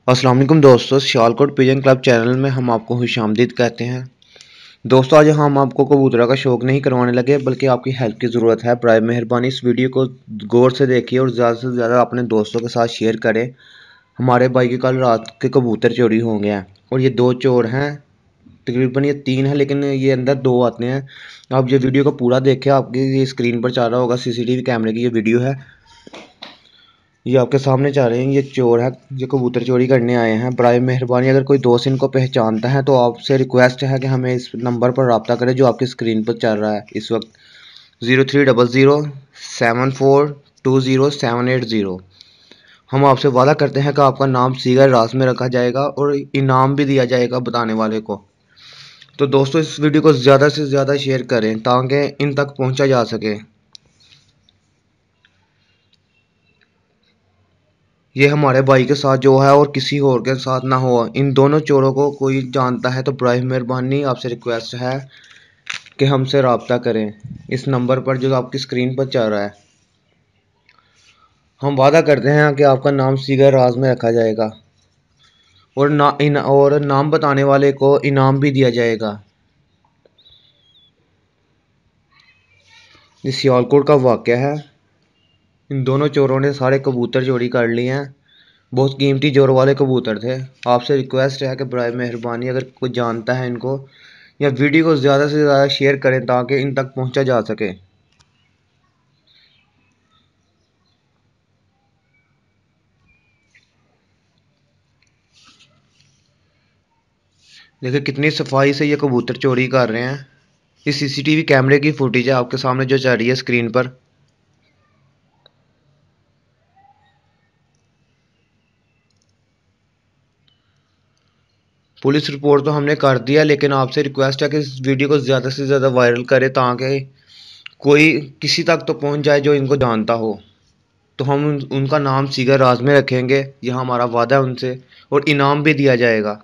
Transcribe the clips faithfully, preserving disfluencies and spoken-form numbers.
अस्सलाम वालेकुम दोस्तों, सियालकोट पिजन क्लब चैनल में हम आपको खुशामदीद कहते हैं। दोस्तों, आज हम आपको कबूतरा का शौक़ नहीं करवाने लगे बल्कि आपकी हेल्प की ज़रूरत है। बराए मेहरबानी इस वीडियो को गौर से देखिए और ज़्यादा से ज़्यादा अपने दोस्तों के साथ शेयर करें। हमारे भाई के कल रात के कबूतर चोरी हो गए हैं और ये दो चोर हैं, तकरीबन ये तीन है लेकिन ये अंदर दो आते हैं। आप ये वीडियो को पूरा देखें, आपकी ये स्क्रीन पर चल रहा होगा, सीसीटीवी कैमरे की ये वीडियो है। ये आपके सामने जा रहे हैं, ये चोर है जो कबूतर चोरी करने आए हैं। बराए मेहरबानी अगर कोई दोस्त इनको पहचानता है तो आपसे रिक्वेस्ट है कि हमें इस नंबर पर रब्ता करें जो आपकी स्क्रीन पर चल रहा है इस वक्त, zero three double zero seven four two zero seven eight zero. हम आपसे वादा करते हैं कि आपका नाम सीगर राज में रखा जाएगा और इनाम भी दिया जाएगा बताने वाले को। तो दोस्तों, इस वीडियो को ज़्यादा से ज़्यादा शेयर करें ताकि इन तक पहुँचा जा सके। ये हमारे भाई के साथ जो है और किसी और के साथ ना हो। इन दोनों चोरों को कोई जानता है तो बराए मेहरबानी आपसे रिक्वेस्ट है कि हमसे रब्ता करें इस नंबर पर जो आपकी स्क्रीन पर चल रहा है। हम वादा करते हैं कि आपका नाम सीगर राज में रखा जाएगा और ना इन और नाम बताने वाले को इनाम भी दिया जाएगा। ये सियालकोट का वाक़या है। इन दोनों चोरों ने सारे कबूतर चोरी कर लिए हैं। बहुत कीमती जोर वाले कबूतर थे। आपसे रिक्वेस्ट है कि बराए मेहरबानी अगर कोई जानता है इनको, या वीडियो को ज़्यादा से ज़्यादा शेयर करें ताकि इन तक पहुंचा जा सके। देखिए कितनी सफाई से ये कबूतर चोरी कर रहे हैं। इस सीसीटीवी कैमरे की फुटेज है आपके सामने जो चल रही है स्क्रीन पर। पुलिस रिपोर्ट तो हमने कर दिया लेकिन आपसे रिक्वेस्ट है कि इस वीडियो को ज़्यादा से ज़्यादा वायरल करें ताकि कोई किसी तक तो पहुंच जाए जो इनको जानता हो। तो हम उन, उनका नाम सीगर राज में रखेंगे, यह हमारा वादा है उनसे, और इनाम भी दिया जाएगा।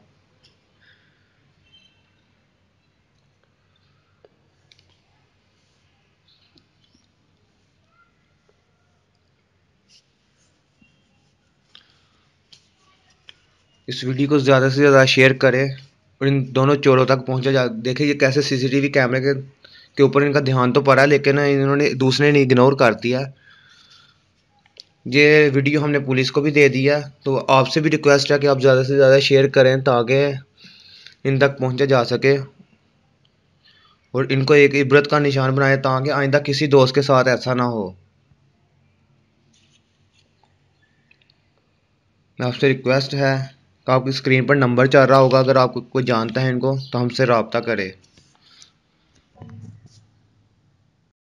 इस वीडियो को ज़्यादा से ज़्यादा शेयर करें और इन दोनों चोरों तक पहुंचा जा। देखिए ये कैसे सीसीटीवी कैमरे के के ऊपर इनका ध्यान तो पड़ा लेकिन इन्होंने दूसरे ने इग्नोर कर दिया। ये वीडियो हमने पुलिस को भी दे दिया। तो आपसे भी रिक्वेस्ट है कि आप ज़्यादा से ज़्यादा शेयर करें ताकि इन तक पहुंचा जा सके और इनको एक इबरत का निशान बनाए ताकि आइंदा किसी दोस्त के साथ ऐसा ना हो। आपसे रिक्वेस्ट है कि आपकी स्क्रीन पर नंबर चल रहा होगा, अगर आपको कोई जानता है इनको तो हमसे रब्ता करें।